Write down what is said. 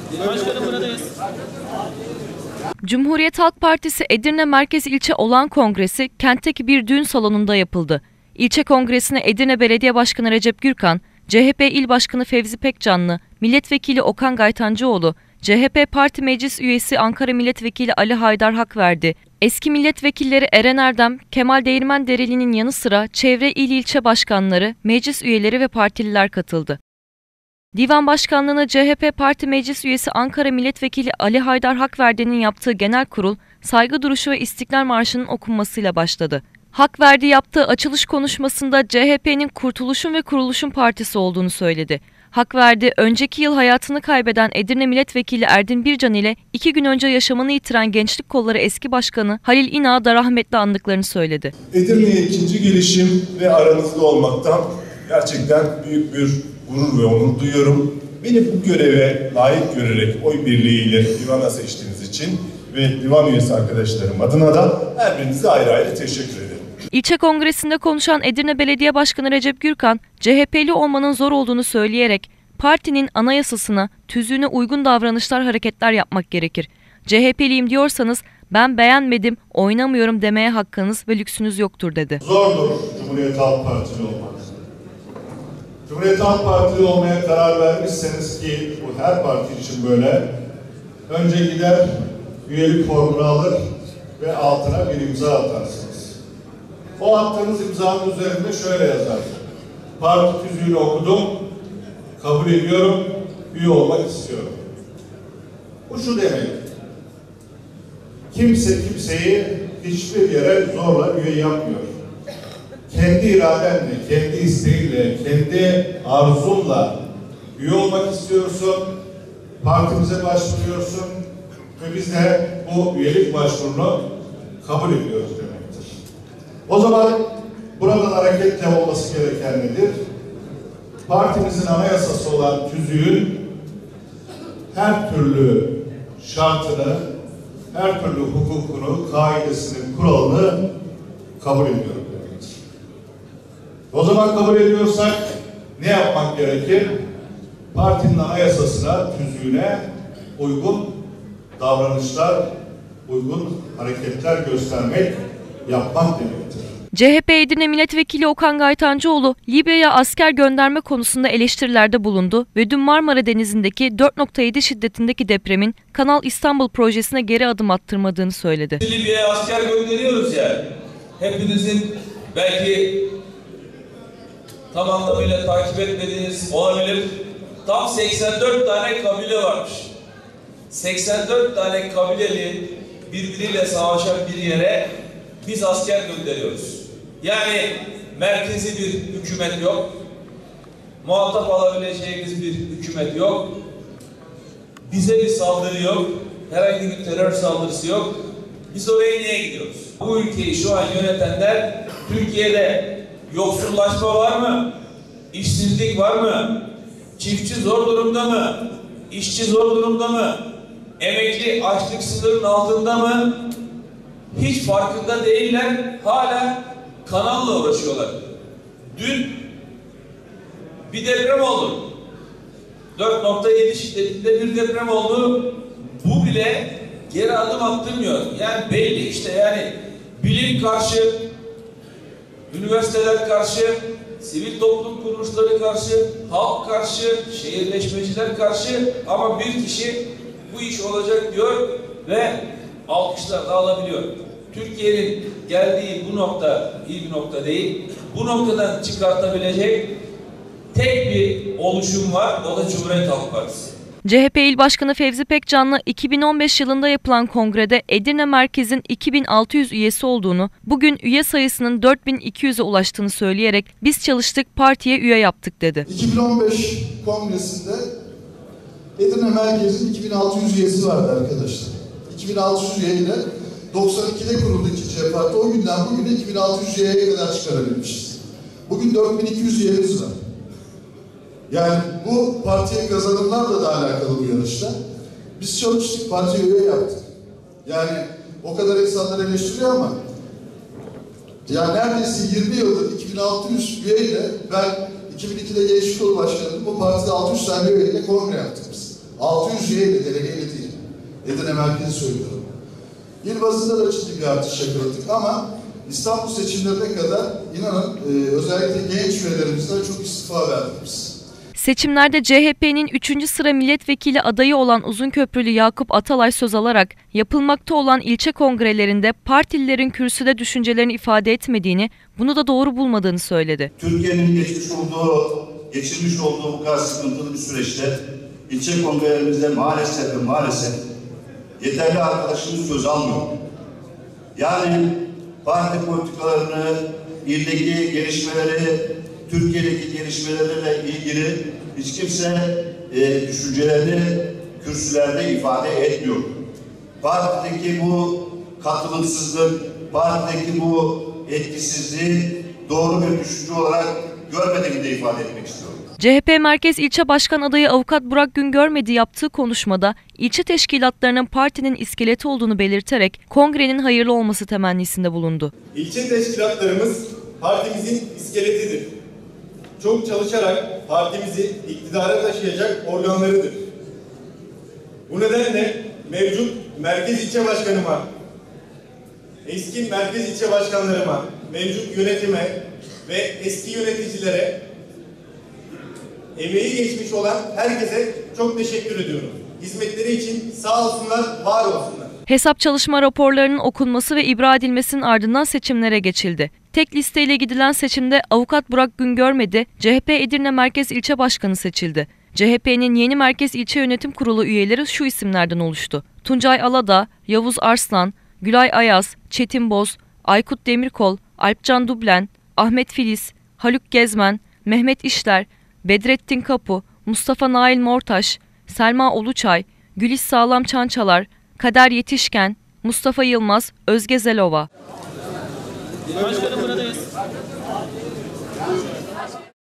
Başkanım buradayız. Cumhuriyet Halk Partisi Edirne Merkez İlçe Olağan Kongresi kentteki bir düğün salonunda yapıldı. İlçe kongresine Edirne Belediye Başkanı Recep Gürkan, CHP İl Başkanı Fevzi Pekcanlı, Milletvekili Okan Gaytancıoğlu, CHP Parti Meclis Üyesi Ankara Milletvekili Ali Haydar Hakverdi, eski milletvekilleri Eren Erdem, Kemal Değirmendereli'nin yanı sıra çevre il ilçe başkanları, meclis üyeleri ve partililer katıldı. Divan Başkanlığı'nı CHP Parti Meclis Üyesi Ankara Milletvekili Ali Haydar Hakverdi'nin yaptığı genel kurul, saygı duruşu ve İstiklal Marşı'nın okunmasıyla başladı. Hakverdi yaptığı açılış konuşmasında CHP'nin Kurtuluşun ve Kuruluşun Partisi olduğunu söyledi. Hakverdi, önceki yıl hayatını kaybeden Edirne Milletvekili Erdin Bircan ile 2 gün önce yaşamını yitiren Gençlik Kolları eski başkanı Halil İnağ'ı da rahmetli andıklarını söyledi. Edirne'ye ikinci gelişim ve aranızda olmaktan gerçekten büyük bir gurur ve onur duyuyorum. Beni bu göreve layık görerek oy birliğiyle divana seçtiğiniz için ve divan üyesi arkadaşlarım adına da her birinize ayrı ayrı teşekkür ederim. İlçe kongresinde konuşan Edirne Belediye Başkanı Recep Gürkan, CHP'li olmanın zor olduğunu söyleyerek partinin anayasasına, tüzüğüne uygun davranışlar, hareketler yapmak gerekir. CHP'liyim diyorsanız ben beğenmedim, oynamıyorum demeye hakkınız ve lüksünüz yoktur dedi. Zordur Cumhuriyet Halk Partili olmak. Cumhuriyet Halk Partili olmaya karar vermişseniz ki bu her parti için böyle, önce gider üyelik formunu alır ve altına bir imza atarsınız. O attığınız imzanın üzerinde şöyle yazar: parti tüzüğünü okudum, kabul ediyorum, üye olmak istiyorum. Bu şu demek: kimse kimseyi hiçbir yere zorla üye yapmıyor. Kendi iradenle, kendi isteğiyle, kendi arzunla üye olmak istiyorsun, partimize başvuruyorsun ve biz de bu üyelik başvurunu kabul ediyoruz demektir. O zaman buradan hareketle olması gereken nedir? Partimizin anayasası olan tüzüğün her türlü şartını, her türlü hukukunu, kaidesini, kuralını kabul ediyorum demektir. O zaman kabul ediyorsak ne yapmak gerekir? Partinin anayasasına, tüzüğüne uygun davranışlar, uygun hareketler göstermek, yapmak demektir. CHP Edirne Milletvekili Okan Gaytancıoğlu, Libya'ya asker gönderme konusunda eleştirilerde bulundu ve dün Marmara Denizi'ndeki 4.7 şiddetindeki depremin Kanal İstanbul projesine geri adım attırmadığını söyledi. Libya'ya asker gönderiyoruz ya, hepinizin belki tam anlamıyla takip etmediğiniz olabilir. Tam 84 tane kabile varmış. 84 tane kabileli birbiriyle savaşan bir yere biz asker gönderiyoruz. Yani merkezi bir hükümet yok. Muhatap alabileceğimiz bir hükümet yok. Bize bir saldırı yok. Herhangi bir terör saldırısı yok. Biz oraya niye gidiyoruz? Bu ülkeyi şu an yönetenler, Türkiye'de yoksullaşma var mı? İşsizlik var mı? Çiftçi zor durumda mı? İşçi zor durumda mı? Emekli açlık sınırının altında mı? Hiç farkında değiller. Hala kanalla uğraşıyorlar. Dün bir deprem oldu. 4.7 şiddetinde bir deprem oldu. Bu bile geri adım attırmıyor. Yani belli işte, yani bilim karşı, üniversiteler karşı, sivil toplum kuruluşları karşı, halk karşı, şehirleşmeciler karşı, ama bir kişi bu iş olacak diyor ve alkışlar da alabiliyor. Türkiye'nin geldiği bu nokta iyi bir nokta değil. Bu noktadan çıkartabilecek tek bir oluşum var, o da Cumhuriyet Halk Partisi. CHP İl Başkanı Fevzi Pekcanlı, 2015 yılında yapılan kongrede Edirne Merkez'in 2600 üyesi olduğunu, bugün üye sayısının 4200'e ulaştığını söyleyerek "biz çalıştık, partiye üye yaptık" dedi. 2015 kongresinde Edirne Merkez'in 2600 üyesi vardı arkadaşlar. 2600 üyeyle 92'de kuruldu ikinci parti. O günden bugüne 2600 üyeye kadar çıkarabilmişiz. Bugün 4200 üyemiz var. Yani bu partiye kazanımlarla da alakalı bu yarışta. Biz çalıştık, partiye üye yaptık. Yani o kadar insanlar eleştiriyor ama yani neredeyse 20 yıldır 2600 üyeyle, ben 2002'de Gençlik Kolu Başkanıydım. Bu partide 600 tane üyeyle kongre yaptık biz. 600 üyeyle, delegeyle değil. Edirne merkezi söylüyorum. İl bazında da ciddi bir artış yakaladık ama İstanbul seçimlerine kadar inanın özellikle genç üyelerimizden çok istifa verdik biz. Seçimlerde CHP'nin 3. sıra milletvekili adayı olan Uzunköprülü Yakup Atalay söz alarak yapılmakta olan ilçe kongrelerinde partililerin kürsüde düşüncelerini ifade etmediğini, bunu da doğru bulmadığını söyledi. Türkiye'nin geçirmiş olduğu bu kadar sıkıntılı bir süreçte ilçe kongrelerimizde maalesef yeterli arkadaşımız söz almıyor. Yani parti politikalarını, ildeki gelişmeleri, Türkiye'deki gelişmelerle ilgili hiç kimse düşüncelerini kürsülerde ifade etmiyor. Partideki bu katılımsızlık, partideki bu etkisizliği doğru bir düşünce olarak görmediğimi de ifade etmek istiyorum. CHP Merkez İlçe Başkan adayı Avukat Burak Güngörmedi yaptığı konuşmada ilçe teşkilatlarının partinin iskeleti olduğunu belirterek kongrenin hayırlı olması temennisinde bulundu. İlçe teşkilatlarımız partimizin iskeletidir. Çok çalışarak partimizi iktidara taşıyacak organlarıdır. Bu nedenle mevcut merkez ilçe başkanıma, eski merkez ilçe başkanlarıma, mevcut yönetime ve eski yöneticilere, emeği geçmiş olan herkese çok teşekkür ediyorum. Hizmetleri için sağ olsunlar, var olsunlar. Hesap çalışma raporlarının okunması ve ibra edilmesinin ardından seçimlere geçildi. Tek listeyle gidilen seçimde Avukat Burak Güngörmedi, CHP Edirne Merkez İlçe Başkanı seçildi. CHP'nin yeni Merkez İlçe Yönetim Kurulu üyeleri şu isimlerden oluştu: Tuncay Alada, Yavuz Arslan, Gülay Ayaz, Çetin Boz, Aykut Demirkol, Alpcan Dublen, Ahmet Filiz, Haluk Gezmen, Mehmet İşler, Bedrettin Kapu, Mustafa Nail Mortaş, Selma Uluçay, Gülis Sağlam Çançalar, Kader Yetişken, Mustafa Yılmaz, Özge Zelova. Başkanım buradayız.